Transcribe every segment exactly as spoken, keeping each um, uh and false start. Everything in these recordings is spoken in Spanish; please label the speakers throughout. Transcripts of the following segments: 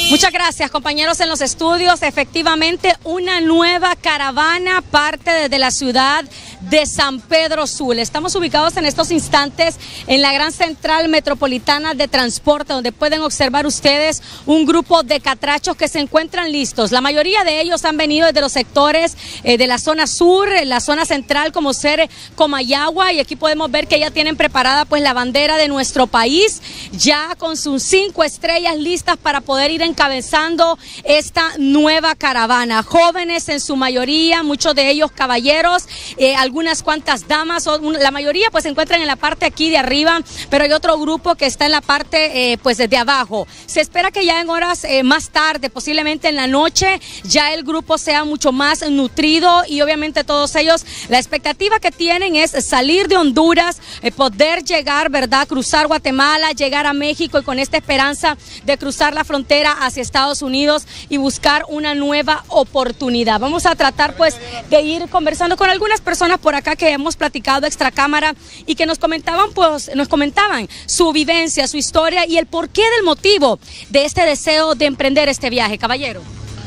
Speaker 1: Muchas gracias, compañeros en los estudios. Efectivamente, una nueva caravana parte desde la ciudad de San Pedro Sula. Estamos ubicados en estos instantes en la gran central metropolitana de transporte, donde pueden observar ustedes un grupo de catrachos que se encuentran listos. La mayoría de ellos han venido desde los sectores eh, de la zona sur, la zona central, como ser Comayagua, y aquí podemos ver que ya tienen preparada pues la bandera de nuestro país, ya con sus cinco estrellas listas para poder ir encabezando esta nueva caravana. Jóvenes en su mayoría, muchos de ellos caballeros, eh, algunas cuantas damas, o un, la mayoría pues se encuentran en la parte aquí de arriba, pero hay otro grupo que está en la parte eh, pues desde abajo. Se espera que ya en horas eh, más tarde, posiblemente en la noche, ya el grupo sea mucho más nutrido, y obviamente todos ellos, la expectativa que tienen es salir de Honduras, eh, poder llegar, ¿verdad?, cruzar Guatemala, llegar a México, y con esta esperanza de cruzar la frontera hacia Estados Unidos y buscar una nueva oportunidad. Vamos a tratar pues de ir conversando con algunas personas por acá que hemos platicado extra cámara y que nos comentaban pues nos comentaban su vivencia, su historia y el porqué del motivo de este deseo de emprender este viaje, caballero.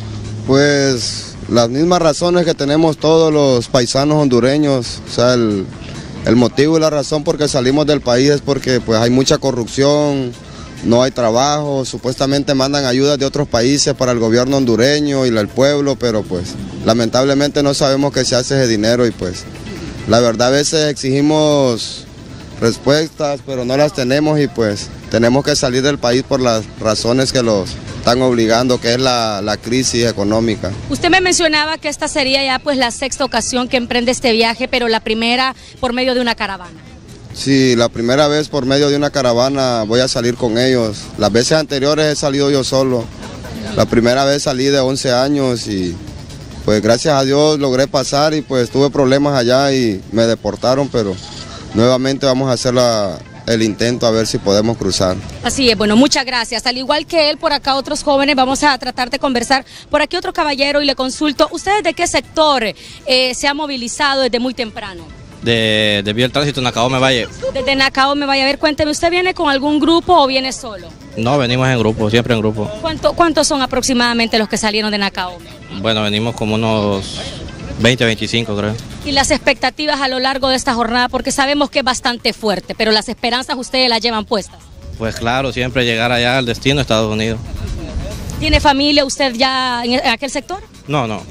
Speaker 2: Pues las mismas razones que tenemos todos los paisanos hondureños, o sea, el, el motivo y la razón por que salimos del país es porque pues hay mucha corrupción, no hay trabajo, supuestamente mandan ayudas de otros países para el gobierno hondureño y el pueblo, pero pues lamentablemente no sabemos qué se hace ese dinero, y pues la verdad a veces exigimos respuestas, pero no las tenemos, y pues tenemos que salir del país por las razones que los están obligando, que es la, la crisis económica.
Speaker 1: Usted me mencionaba que esta sería ya pues la sexta ocasión que emprende este viaje, pero la primera por medio de una caravana.
Speaker 2: Sí, la primera vez por medio de una caravana voy a salir con ellos. Las veces anteriores he salido yo solo. La primera vez salí de once años y pues gracias a Dios logré pasar, y pues tuve problemas allá y me deportaron, pero nuevamente vamos a hacer la, el intento a ver si podemos cruzar. Así es, bueno, muchas gracias. Al igual que él, por acá otros jóvenes, vamos a tratar de conversar. Por aquí otro caballero y le consulto, ¿ustedes de qué sector eh, se ha movilizado desde muy temprano?
Speaker 3: De, de Vía el Tránsito, Nacaome Valle.
Speaker 1: Desde Nacaome Valle. A ver, cuénteme, ¿usted viene con algún grupo o viene solo?
Speaker 3: No, venimos en grupo, siempre en grupo.
Speaker 1: ¿Cuánto, ¿Cuántos son aproximadamente los que salieron de Nacaome?
Speaker 3: Bueno, venimos como unos veinte, veinticinco, creo.
Speaker 1: ¿Y las expectativas a lo largo de esta jornada? Porque sabemos que es bastante fuerte, pero las esperanzas ustedes las llevan puestas.
Speaker 3: Pues claro, siempre llegar allá al destino, Estados Unidos.
Speaker 1: ¿Tiene familia usted ya en aquel sector?
Speaker 3: No, no.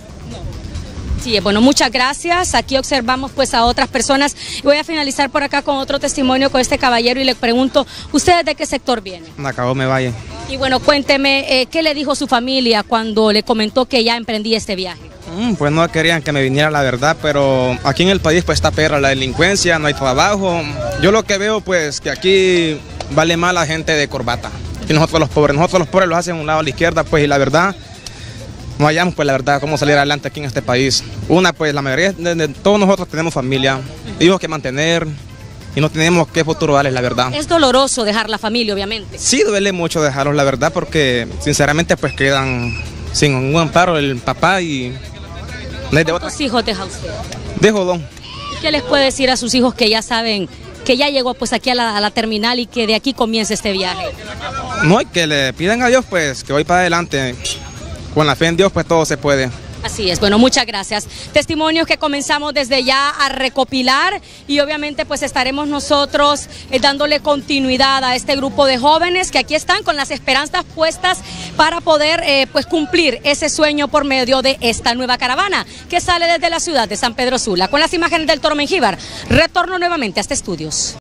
Speaker 1: Sí, bueno, muchas gracias. Aquí observamos pues a otras personas. Voy a finalizar por acá con otro testimonio con este caballero y le pregunto, ¿ustedes de qué sector vienen?
Speaker 4: Nacaome Valle.
Speaker 1: Y bueno, cuénteme, eh, ¿qué le dijo su familia cuando le comentó que ya emprendí este viaje?
Speaker 4: Mm, pues no querían que me viniera, la verdad, pero aquí en el país pues está perra la delincuencia, no hay trabajo. Yo lo que veo pues que aquí vale más la gente de corbata. Y nosotros los pobres, nosotros los pobres los hacen a un lado a la izquierda, pues, y la verdad no hallamos pues la verdad cómo salir adelante aquí en este país. Una, pues la mayoría de, de todos nosotros tenemos familia, hijos que mantener, y no tenemos qué futuro darles, la verdad.
Speaker 1: Es doloroso dejar la familia, obviamente.
Speaker 4: Sí, duele mucho dejarlos, la verdad, porque sinceramente pues quedan sin un amparo el papá y...
Speaker 1: ¿Cuántos hijos deja usted?
Speaker 4: Dejo dos.
Speaker 1: ¿Y qué les puede decir a sus hijos que ya saben que ya llegó pues aquí a la, a la terminal y que de aquí comienza este viaje?
Speaker 4: No, y que le pidan a Dios pues que voy para adelante. Con la fe en Dios pues todo se puede.
Speaker 1: Así es, bueno, muchas gracias. Testimonios que comenzamos desde ya a recopilar, y obviamente pues estaremos nosotros eh, dándole continuidad a este grupo de jóvenes que aquí están con las esperanzas puestas para poder eh, pues cumplir ese sueño por medio de esta nueva caravana que sale desde la ciudad de San Pedro Sula. Con las imágenes del Toro Mengíbar, retorno nuevamente a este estudios.